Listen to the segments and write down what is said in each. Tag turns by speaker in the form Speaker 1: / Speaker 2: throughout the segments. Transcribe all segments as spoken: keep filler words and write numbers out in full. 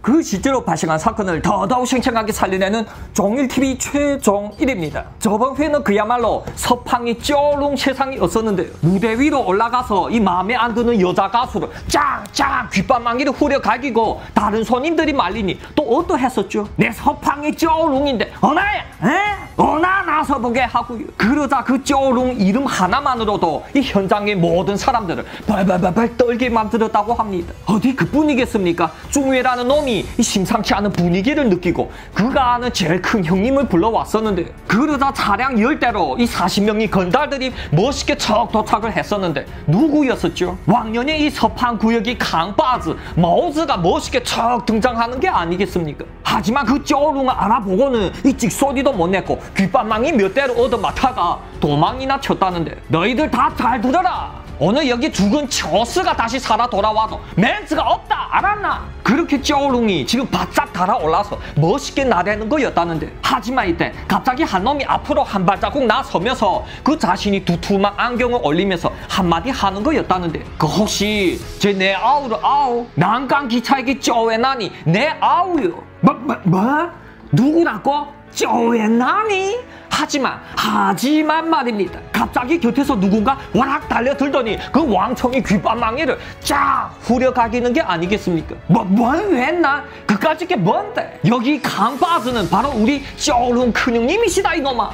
Speaker 1: 그 실제로 발생한 사건을 더더욱 생생하게 살려내는 종일티비 최종일입니다. 저번 회는 그야말로 서팡이 쩌롱 세상이었었는데요. 무대 위로 올라가서 이 마음에 안 드는 여자 가수를 짱짱 귓밤망이를 후려갈기고 다른 손님들이 말리니 또 어떠했었죠? 내 서팡이 쩌롱인데 어나야 에? 어나 나서 보게 하고요. 그러자 그 쩌롱 이름 하나만으로도 이 현장의 모든 사람들을 발발발발 떨게 만들었다고 합니다. 어디 그뿐이겠습니까? 중회라는 놈이 이 심상치 않은 분위기를 느끼고 그가 아는 제일 큰 형님을 불러왔었는데 그러자 차량 열 대로 이 사십 명의 건달들이 멋있게 척 도착을 했었는데 누구였었죠? 왕년에 이 서판 구역이 강바즈 마오즈가 멋있게 척 등장하는 게 아니겠습니까? 하지만 그 쩌롱을 알아보고는 이 찍소리도 못 냈고 귓밤망이 몇 대를 얻어맞다가 도망이나 쳤다는데 너희들 다 잘 들어라. 오늘 여기 죽은 처스가 다시 살아 돌아와도 멘트가 없다 알았나? 그렇게 쩌롱이 지금 바짝 달아올라서 멋있게 나대는 거였다는데 하지만 이때 갑자기 한 놈이 앞으로 한 발자국 나서면서 그 자신이 두툼한 안경을 올리면서 한마디 하는 거였다는데 그 혹시 제 내 아우를 아우 난강 기차에게 쩌웨나니 내 아우요. 뭐? 뭐? 뭐? 누구라고? 쩌웨나니? 하지만 하지만 말입니다. 갑자기 곁에서 누군가 와락 달려들더니 그 왕청이 귓밤망이를 쫙 후려가기는 게 아니겠습니까? 뭐, 뭘 했나? 그까짓 게 뭔데? 여기 강바즈는 바로 우리 쩌롱 큰형님이시다 이놈아.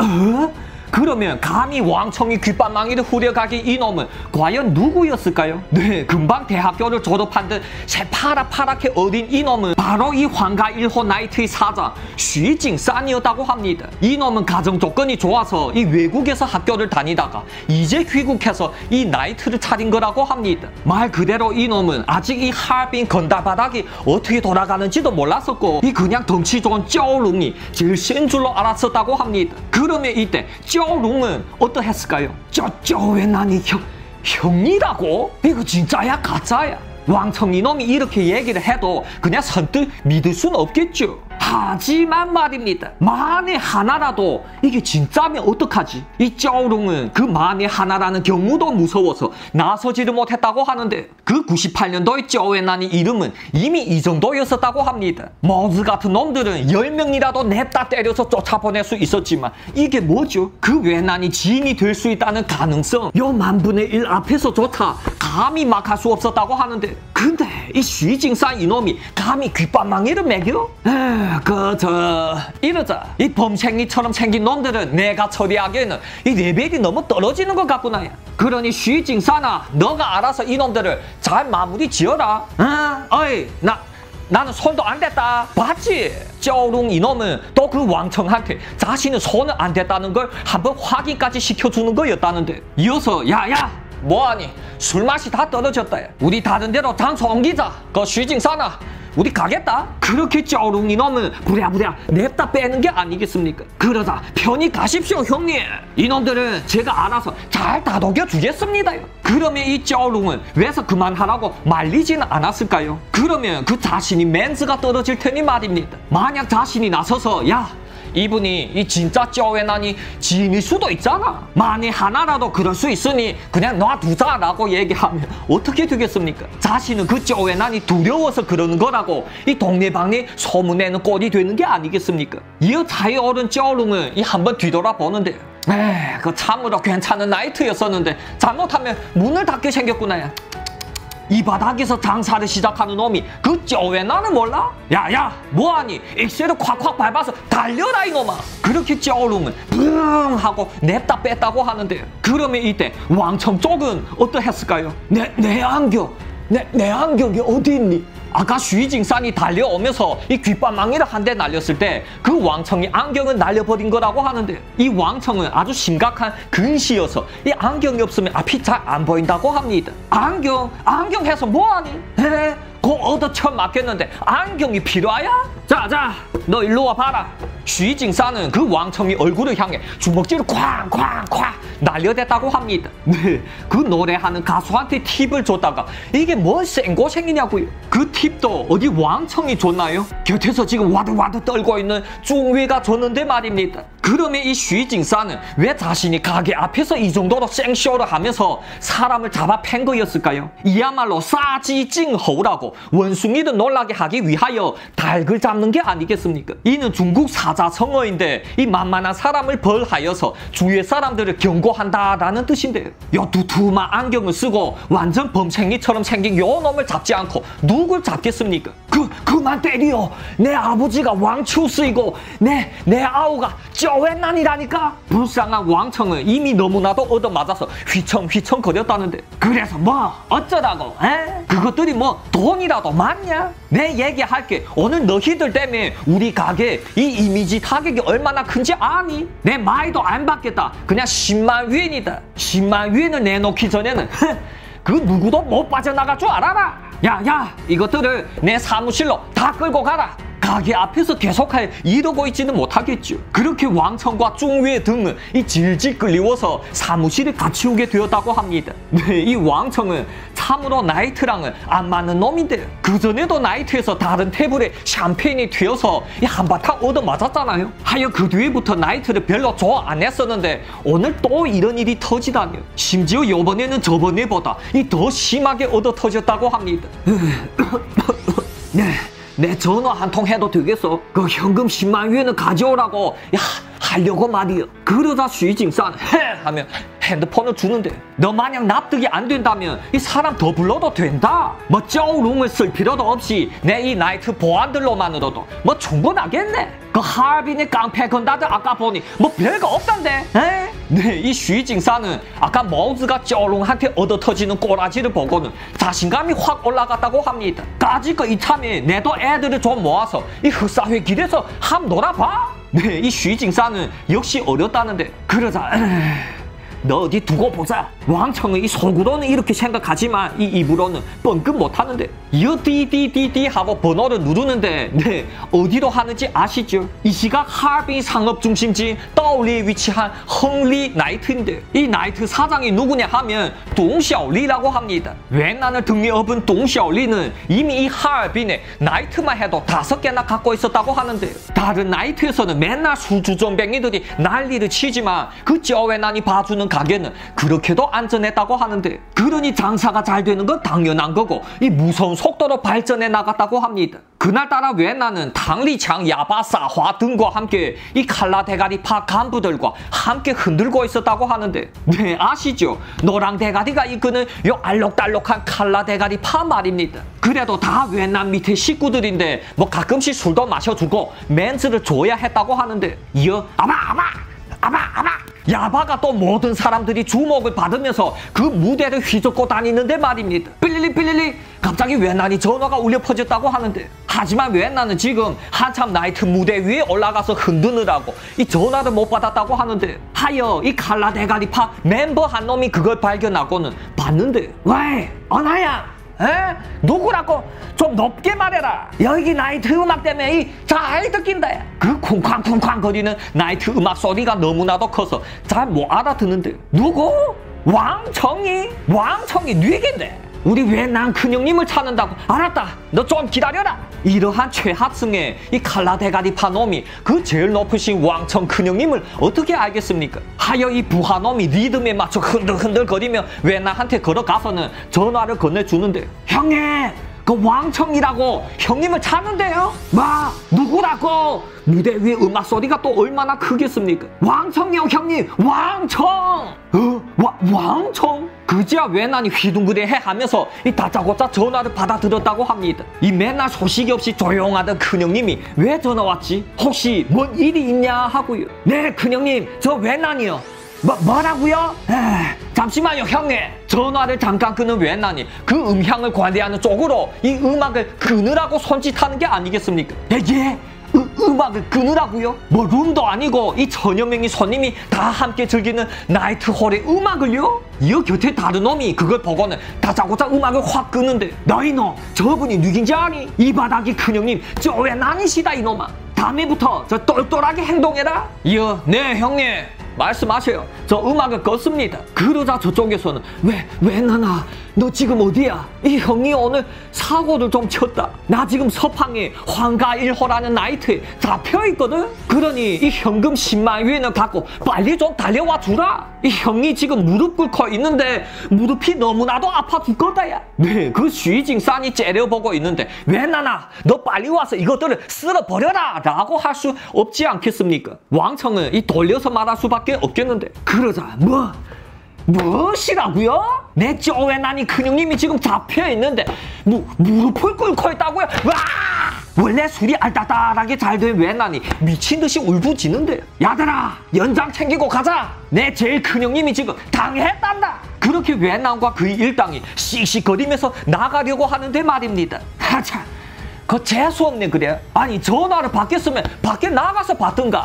Speaker 1: 그러면 감히 왕청이 귓밤망이를 후려가기 이놈은 과연 누구였을까요? 네, 금방 대학교를 졸업한 듯 새파랗파랗게 어린 이놈은 바로 이 황가 일 호 나이트의 사장 쉬징산이었다고 합니다. 이놈은 가정 조건이 좋아서 이 외국에서 학교를 다니다가 이제 귀국해서 이 나이트를 차린 거라고 합니다. 말 그대로 이놈은 아직 이 하얼빈 건달바닥이 어떻게 돌아가는지도 몰랐었고 이 그냥 덩치 좋은 쩌롱이 제일 센 줄로 알았었다고 합니다. 그러면 이때 쩌롱은 어떠했을까요? 쩌쩌웨나니 형, 형이라고? 이거 진짜야 가짜야? 왕청 이놈이 이렇게 얘기를 해도 그냥 선뜻 믿을 수는 없겠죠. 하지만 말입니다. 만에 하나라도 이게 진짜면 어떡하지? 이 쩌롱은 그 만에 하나라는 경우도 무서워서 나서지를 못했다고 하는데 그 구십팔 년도의 쩌웨나니 이름은 이미 이 정도였었다고 합니다. 모즈 같은 놈들은 열 명이라도 냅다 때려서 쫓아보낼 수 있었지만 이게 뭐죠? 그 웨나니 지인이 될 수 있다는 가능성 요 만분의 일 앞에서조차 감히 막할 수 없었다고 하는데 근데 이 쉬징산 이놈이 감히 귓밤망이를 매겨? 에휴, 그, 저, 이러자. 이 범생이처럼 생긴 놈들은 내가 처리하기에는 이 레벨이 너무 떨어지는 것 같구나. 그러니 쉬징산아, 너가 알아서 이놈들을 잘 마무리 지어라. 응? 어이, 나, 나는 손도 안 댔다. 봤지? 쩌롱 이놈은 또 그 왕청한테 자신은 손을 안 댔다는 걸 한번 확인까지 시켜주는 거였다는데. 이어서, 야, 야! 뭐하니? 술맛이 다 떨어졌다. 우리 다른 데로 장소 옮기자. 그 쉬징산아, 우리 가겠다. 그렇게 쩌롱 이놈은 부랴부랴 냅다 빼는 게 아니겠습니까? 그러자 편히 가십시오 형님. 이놈들은 제가 알아서 잘 다독여 주겠습니다. 그러면 이 쩌롱은 왜서 그만하라고 말리지는 않았을까요? 그러면 그 자신이 멘스가 떨어질 테니 말입니다. 만약 자신이 나서서 야 이분이 이 진짜 쩌웨나니 지인일 수도 있잖아. 만에 하나라도 그럴 수 있으니 그냥 놔두자라고 얘기하면 어떻게 되겠습니까? 자신은 그 쩌웨나니 두려워서 그러는 거라고 이 동네방네 소문내는 꼴이 되는 게 아니겠습니까? 이어 자의 어른 쩌롱은 이 한번 뒤돌아보는데 에이, 그 참으로 괜찮은 나이트였었는데 잘못하면 문을 닫게 생겼구나. 이 바닥에서 장사를 시작하는 놈이 그 쩌웨나는 몰라? 야야 뭐하니? 엑셀을 콱콱 밟아서 달려라 이놈아. 그렇게 쩌롱은 붕 하고 냅다 뺐다고 하는데 그러면 이때 왕청 쪽은 어떠했을까요? 내, 내 안경 내, 내 안경이 어디 있니? 아까 쉬징산이 달려오면서 이 귓밤망이를 한 대 날렸을 때 그 왕청이 안경을 날려버린 거라고 하는데 이 왕청은 아주 심각한 근시여서 이 안경이 없으면 앞이 잘 안 보인다고 합니다. 안경? 안경 해서 뭐하니? 에? 그 얻어 쳐 맞겠는데 안경이 필요하야? 자자 너 일로 와봐라. 쉬징산은 그 왕청이 얼굴을 향해 주먹질을 쾅쾅쾅 날려댔다고 합니다. 네, 그 노래하는 가수한테 팁을 줬다가 이게 뭔 생고생이냐고요. 그 팁도 어디 왕청이 줬나요? 곁에서 지금 와들와들 떨고 있는 중위가 줬는데 말입니다. 그러면 이 쉬징사는 왜 자신이 가게 앞에서 이 정도로 생쇼를 하면서 사람을 잡아 팬 거였을까요? 이야말로 사지징호라고 원숭이를 놀라게 하기 위하여 닭을 잡는 게 아니겠습니까? 이는 중국 사자성어인데 이 만만한 사람을 벌하여서 주위의 사람들을 경고한다라는 뜻인데요. 요 두툼한 안경을 쓰고 완전 범생이처럼 생긴 요 놈을 잡지 않고 누굴 잡겠습니까? 그, 그만 때려. 내 아버지가 왕추스이고 내, 내 아우가 쪼웬난이라니까. 불쌍한 왕청은 이미 너무나도 얻어맞아서 휘청휘청 거렸다는데 그래서 뭐 어쩌라고? 에? 그것들이 뭐 돈이라도 많냐? 내 얘기할게. 오늘 너희들 때문에 우리 가게 이 이미지 타격이 얼마나 큰지 아니? 내 마이도 안 받겠다. 그냥 십만 위엔이다. 십만 위엔을 내놓기 전에는 그 누구도 못 빠져나갈 줄 알아라. 야야 이것들을 내 사무실로 다 끌고 가라. 가게 앞에서 계속하여 이러고 있지는 못하겠죠. 그렇게 왕청과 중위의 등은 이 질질 끌리워서 사무실에 같이 오게 되었다고 합니다. 네, 이 왕청은 참으로 나이트랑은 안 맞는 놈인데요. 그전에도 나이트에서 다른 테이블에 샴페인이 튀어서 한바탕 얻어맞았잖아요. 하여 그 뒤에부터 나이트를 별로 좋아 안 했었는데 오늘 또 이런 일이 터지다니요. 심지어 이번에는 저번에보다 이 더 심하게 얻어 터졌다고 합니다. 네. 내 전화 한 통 해도 되겠어? 그 현금 십만 위엔을 가져오라고 야 하려고 말이여. 그러다 쉬징산 해 하면 핸드폰을 주는데 너 만약 납득이 안 된다면 이 사람 더 불러도 된다. 뭐 쪼롱을 쓸 필요도 없이 내 이 나이트 보안들로만으로도 뭐 충분하겠네. 그 하얼빈의 깡패 건다들 아까 보니 뭐 별거 없던데. 에? 네, 이 쉬징산은 아까 모즈가 쪼롱한테 얻어 터지는 꼬라지를 보고는 자신감이 확 올라갔다고 합니다. 까짓거 이참에 내도 애들을 좀 모아서 이 흑사회 길에서 함 놀아봐. 네, 이 쉬징사는 역시 어렸다는데 그러자 에이, 너 어디 두고 보자. 왕청의 이 속으로는 이렇게 생각하지만 이 입으로는 뻥끗 못하는데 이어 디디디디 하고 번호를 누르는데 네 어디로 하는지 아시죠? 이 시각 하얼빈 상업중심지 떠올리에 위치한 헝리 나이트인데 이 나이트 사장이 누구냐 하면 동샤오리라고 합니다. 웬난을 등에 업은 동샤오리는 이미 이 하얼빈에 나이트만 해도 다섯 개나 갖고 있었다고 하는데 다른 나이트에서는 맨날 술주정뱅이들이 난리를 치지만 그 쩌웬난이 봐주는 가게는 그렇게도 안전했다고 하는데 그러니 장사가 잘 되는 건 당연한 거고 이 무서운 속도로 발전해 나갔다고 합니다. 그날따라 웬나는 당리창 야바사화 등과 함께 이 칼라 대가리파 간부들과 함께 흔들고 있었다고 하는데 네 아시죠? 노랑 대가리가 이끄는 요 알록달록한 칼라 대가리파 말입니다. 그래도 다 웬남 밑에 식구들인데 뭐 가끔씩 술도 마셔주고 멘트를 줘야 했다고 하는데 이어 아마 아마 아마 아마 야바가 또 모든 사람들이 주목을 받으면서 그 무대를 휘젓고 다니는데 말입니다. 삐리리 삐리리 갑자기 웬난이 전화가 울려 퍼졌다고 하는데 하지만 웬난은 지금 한참 나이트 무대 위에 올라가서 흔드느라고 이 전화를 못 받았다고 하는데 하여 이 칼라 대가리파 멤버 한 놈이 그걸 발견하고는 봤는데 왜 언하야 에? 누구라고? 좀 높게 말해라. 여기 나이트 음악 때문에 이 잘 듣긴다. 그 쿵쾅쿵쾅 거리는 나이트 음악 소리가 너무나도 커서 잘 못 알아듣는데 누구? 왕청이? 왕청이 뉘겐데 우리 웬난 큰형님을 찾는다고. 알았다. 너 좀 기다려라. 이러한 최하층의 이 칼라 대가리파 놈이 그 제일 높으신 왕청 큰형님을 어떻게 알겠습니까? 하여 이 부하놈이 리듬에 맞춰 흔들흔들 거리며 웬난한테 걸어가서는 전화를 건네주는데 형님 그 왕청이라고 형님을 찾는데요? 마 누구라고? 무대 위에 음악 소리가 또 얼마나 크겠습니까? 왕청이요 형님 왕청. 어? 와, 왕청? 그제야 웬난이 휘둥그레 해 하면서 이 다짜고짜 전화를 받아들었다고 합니다. 이 맨날 소식이 없이 조용하던 큰형님이 왜 전화 왔지? 혹시 뭔 일이 있냐 하고요. 네 큰형님 저 웬난이요. 뭐, 뭐라고요? 에이, 잠시만요 형님. 전화를 잠깐 끄는 웬난이 그 음향을 관리하는 쪽으로 이 음악을 끄느라고 손짓하는 게 아니겠습니까? 예? 예? 으, 음악을 끄느라고요? 뭐 룸도 아니고 이 천여 명의 손님이 다 함께 즐기는 나이트홀의 음악을요? 이어 곁에 다른 놈이 그걸 보고는 다짜고짜 음악을 확 끄는데 너희 놈 저분이 누군지 아니? 이 바닥이 큰형님 저 왜 난이시다 이놈아. 다음에부터 저 똘똘하게 행동해라. 이어 네 형님 말씀하세요. 저 음악을 껐습니다. 그러자 저쪽에서는 왜, 왜 나나 너 지금 어디야? 이 형이 오늘 사고를 좀 쳤다. 나 지금 서팡에 황가 일 호라는 나이트에 잡혀있거든? 그러니 이 현금 십만 위엔을 갖고 빨리 좀 달려와 주라. 이 형이 지금 무릎 꿇고 있는데 무릎이 너무나도 아파 죽겠다 야. 네, 그 쉬징산이 째려보고 있는데 왜 나나 너 빨리 와서 이것들을 쓸어버려라 라고 할 수 없지 않겠습니까? 왕청은 이 돌려서 말할 수밖에 없겠는데 그러자 뭐? 무엇이라고요? 내 쪼웨나니 큰형님이 지금 잡혀있는데 무, 무릎을 꿇고 있다고요? 와! 원래 술이 알따따하게 잘 된 웨나니 미친듯이 울부짖는데 야들아 연장 챙기고 가자. 내 제일 큰형님이 지금 당했단다. 그렇게 웨난과 그의 일당이 씩씩거리면서 나가려고 하는데 말입니다. 하차 그 재수없네 그래. 아니 전화를 받겠으면 밖에 나가서 받든가.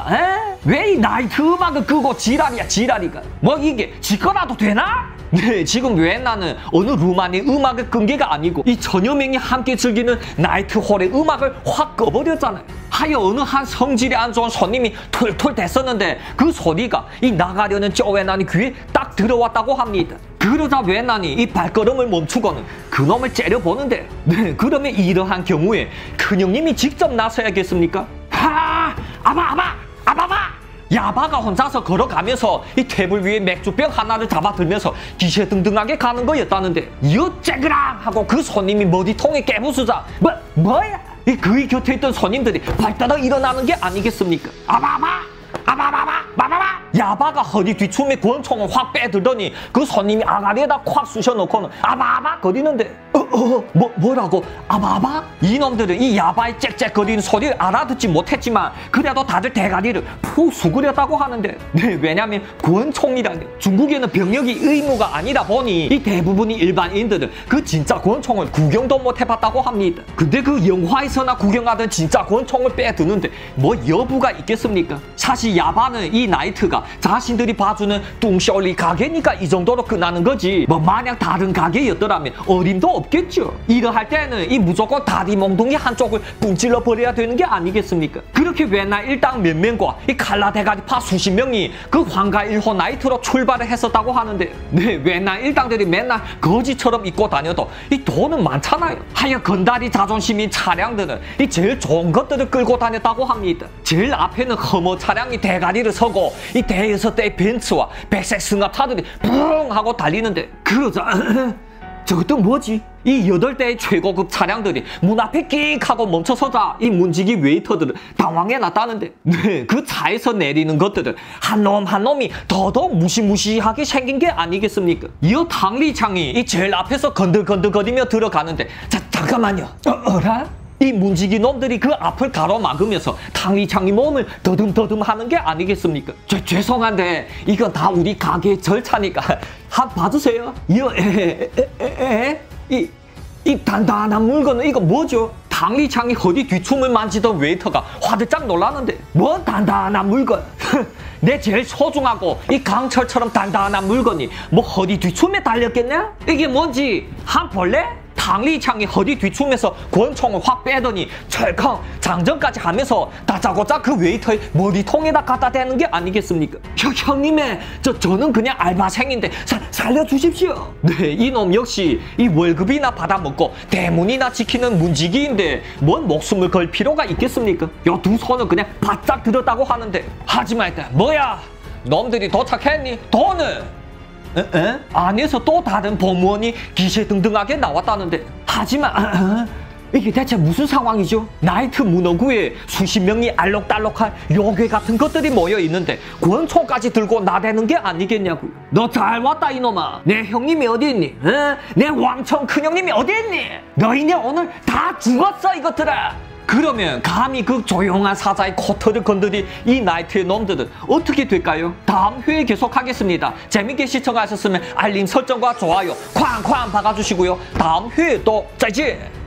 Speaker 1: 왜 이 나이트 음악을 끄고 지랄이야 지랄이가. 뭐 이게 지거라도 되나? 네 지금 왜 나는 어느 루마니 음악을 끈 게가 아니고 이 천여 명이 함께 즐기는 나이트홀의 음악을 확 꺼버렸잖아요. 하여 어느 한 성질이 안 좋은 손님이 툴툴 댔었는데 그 소리가 이 나가려는 쪼웨난이 귀에 딱 들어왔다고 합니다. 그러자 웨난이 이 발걸음을 멈추고는 그놈을 째려보는데 네 그러면 이러한 경우에 큰형님이 직접 나서야겠습니까? 하 아바 아바 아바바 야바가 혼자서 걸어가면서 이 테이블 위에 맥주병 하나를 잡아들면서 기세등등하게 가는 거였다는데 이어째그랑 하고 그 손님이 머리통에 깨부수자 뭐 뭐야 이 그의 곁에 있던 손님들이 발따닥 일어나는 게 아니겠습니까? 아바아바 아바바바 바바바 야바가 허리 뒤춤에 권총을 확 빼들더니 그 손님이 아가리에다 콱 쑤셔놓고는 아바아바 거리는데 어, 어, 뭐, 뭐라고? 아바아바? 이놈들은 이 야바의 짹짹거리는 소리를 알아듣지 못했지만 그래도 다들 대가리를 푹 수그렸다고 하는데 네, 왜냐면 권총이라는 중국에는 병력이 의무가 아니다 보니 이 대부분의 일반인들은 그 진짜 권총을 구경도 못 해봤다고 합니다. 근데 그 영화에서나 구경하던 진짜 권총을 빼드는데 뭐 여부가 있겠습니까? 사실 야바는 이 나이트가 자신들이 봐주는 뚱쇼리 가게니까 이 정도로 끝나는 거지 뭐 만약 다른 가게였더라면 어림도 없겠죠. 이러할 때는 이 무조건 다리 몽둥이 한쪽을 분질러 버려야 되는 게 아니겠습니까? 그렇게 왜나 일당 몇 명과 이 칼라 대가리파 수십 명이 그 황가 일 호 나이트로 출발을 했었다고 하는데 네 왜나 일당들이 맨날 거지처럼 입고 다녀도 이 돈은 많잖아요. 하여 건달이 자존심인 차량들은 이 제일 좋은 것들을 끌고 다녔다고 합니다. 제일 앞에는 허머 차량이 대가리를 서고 이 대여섯 대의 벤츠와 백색 승합차들이 붕 하고 달리는데 그러자 저것도 뭐지? 이 여덟 대의 최고급 차량들이 문 앞에 끽 하고 멈춰서자 이 문지기 웨이터들은 당황해 놨다는데 네, 그 차에서 내리는 것들은 한 놈 한 놈이 더더욱 무시무시하게 생긴 게 아니겠습니까? 이어 탕리창이 이 제일 앞에서 건들건들거리며 들어가는데 자 잠깐만요. 어, 어라? 이 문지기 놈들이 그 앞을 가로막으면서 탕리창이 몸을 더듬더듬 하는 게 아니겠습니까? 죄, 죄송한데 이건 다 우리 가게의 절차니까 한 봐주세요. 이거 에에에에 이, 이 단단한 물건은 이거 뭐죠? 탕리창이 허리 뒤춤을 만지던 웨이터가 화들짝 놀라는데 뭔 단단한 물건? 내 제일 소중하고 이 강철처럼 단단한 물건이 뭐 허리 뒤춤에 달렸겠냐? 이게 뭔지 한 볼래? 탕리창이 허리 뒤춤에서 권총을 확 빼더니 철컹 장전까지 하면서 다짜고짜 그 웨이터의 머리통에다 갖다 대는 게 아니겠습니까? 형, 형님의 저, 저는 그냥 알바생인데 사, 살려주십시오. 네, 이놈 역시 이 월급이나 받아먹고 대문이나 지키는 문지기인데 뭔 목숨을 걸 필요가 있겠습니까? 요 두 손은 그냥 바짝 들었다고 하는데 하지만 일단 뭐야? 놈들이 도착했니? 돈은? 에? 에? 안에서 또 다른 보무원이 기세등등하게 나왔다는데 하지만 아, 아, 이게 대체 무슨 상황이죠? 나이트 문어구에 수십 명이 알록달록한 요괴 같은 것들이 모여 있는데 권총까지 들고 나대는 게 아니겠냐고요. 너 잘 왔다 이놈아. 내 형님이 어디 있니? 에? 내 왕청 큰형님이 어디 있니? 너희네 오늘 다 죽었어 이것들아. 그러면 감히 그 조용한 사자의 코털을 건드린 이 나이트의 놈들은 어떻게 될까요? 다음 회에 계속하겠습니다. 재밌게 시청하셨으면 알림 설정과 좋아요 쾅쾅 박아주시고요. 다음 회에 또 짜지!